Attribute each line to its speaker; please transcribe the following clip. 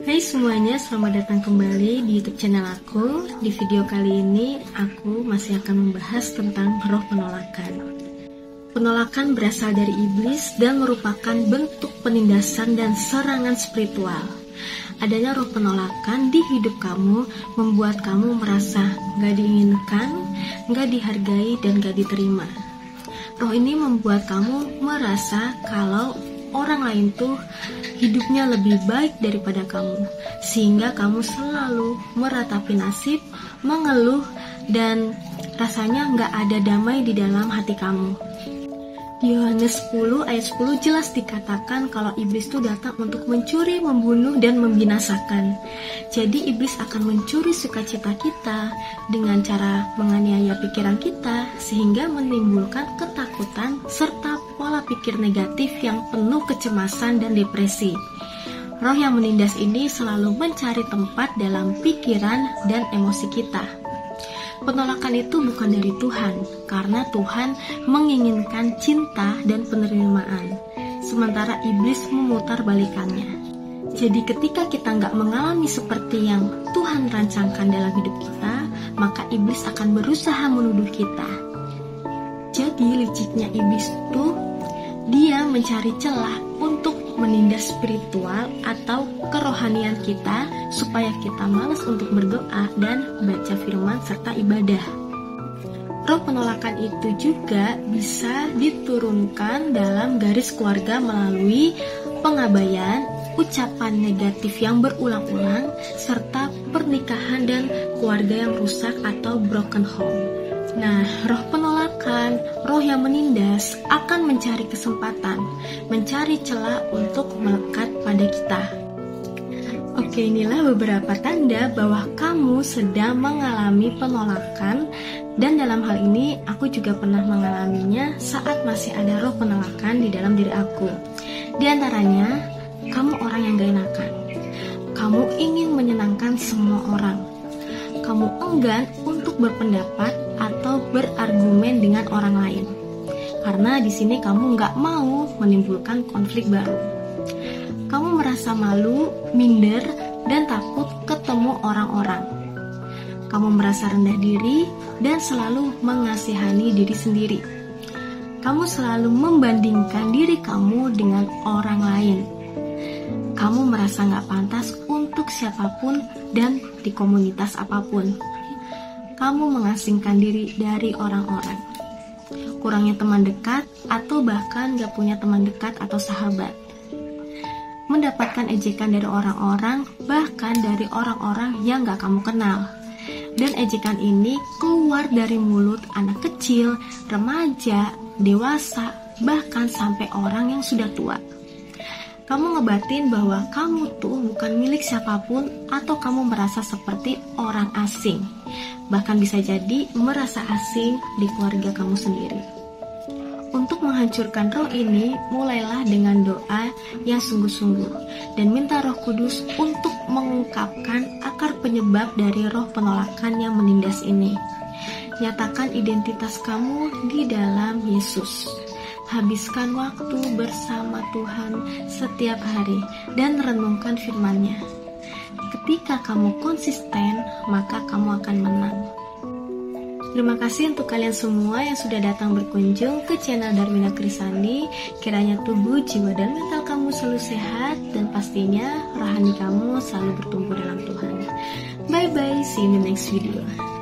Speaker 1: Hai semuanya, selamat datang kembali di YouTube channel aku. Di video kali ini, aku masih akan membahas tentang roh penolakan. Penolakan berasal dari iblis dan merupakan bentuk penindasan dan serangan spiritual. Adanya roh penolakan di hidup kamu membuat kamu merasa gak diinginkan, gak dihargai, dan gak diterima. Roh ini membuat kamu merasa kalau orang lain tuh hidupnya lebih baik daripada kamu, sehingga kamu selalu meratapi nasib, mengeluh, dan rasanya gak ada damai di dalam hati kamu. Di Yohanes 10 ayat 10 jelas dikatakan kalau iblis itu datang untuk mencuri, membunuh, dan membinasakan. Jadi iblis akan mencuri sukacita kita dengan cara menganiaya pikiran kita, sehingga menimbulkan ketakutan serta pola pikir negatif yang penuh kecemasan dan depresi. Roh yang menindas ini selalu mencari tempat dalam pikiran dan emosi kita. Penolakan itu bukan dari Tuhan, karena Tuhan menginginkan cinta dan penerimaan, sementara iblis memutar balikannya. Jadi ketika kita nggak mengalami seperti yang Tuhan rancangkan dalam hidup kita, maka iblis akan berusaha menuduh kita. Jadi liciknya iblis itu, dia mencari celah untuk menindas spiritual atau kerohanian kita supaya kita malas untuk berdoa dan baca firman serta ibadah. Roh penolakan itu juga bisa diturunkan dalam garis keluarga melalui pengabaian, ucapan negatif yang berulang-ulang, serta pernikahan dan keluarga yang rusak atau broken home. Nah, roh penolakan, roh yang menindas akan mencari kesempatan, mencari celah untuk melekat pada kita. Oke, inilah beberapa tanda bahwa kamu sedang mengalami penolakan, dan dalam hal ini aku juga pernah mengalaminya saat masih ada roh penolakan di dalam diri aku. Di antaranya, kamu orang yang gak enakan. Kamu ingin menyenangkan semua orang. Kamu enggan untuk berpendapat atau berargumen dengan orang lain, karena di sini kamu nggak mau menimbulkan konflik baru. Kamu merasa malu, minder, dan takut ketemu orang-orang. Kamu merasa rendah diri dan selalu mengasihani diri sendiri. Kamu selalu membandingkan diri kamu dengan orang lain. Kamu merasa nggak pantas untuk siapapun dan di komunitas apapun. Kamu mengasingkan diri dari orang-orang. Kurangnya teman dekat atau bahkan gak punya teman dekat atau sahabat. Mendapatkan ejekan dari orang-orang, bahkan dari orang-orang yang gak kamu kenal. Dan ejekan ini keluar dari mulut anak kecil, remaja, dewasa, bahkan sampai orang yang sudah tua. Kamu ngebatin bahwa kamu tuh bukan milik siapapun atau kamu merasa seperti orang asing. Bahkan bisa jadi merasa asing di keluarga kamu sendiri. Untuk menghancurkan roh ini, mulailah dengan doa yang sungguh-sungguh dan minta Roh Kudus untuk mengungkapkan akar penyebab dari roh penolakan yang menindas ini. Nyatakan identitas kamu di dalam Yesus. Habiskan waktu bersama Tuhan setiap hari dan renungkan firman-Nya. Ketika kamu konsisten, maka kamu akan menang. Terima kasih untuk kalian semua yang sudah datang berkunjung ke channel Darmina Krisandi. Kiranya tubuh, jiwa, dan mental kamu selalu sehat, dan pastinya rohani kamu selalu bertumbuh dalam Tuhan. Bye-bye, see you in the next video.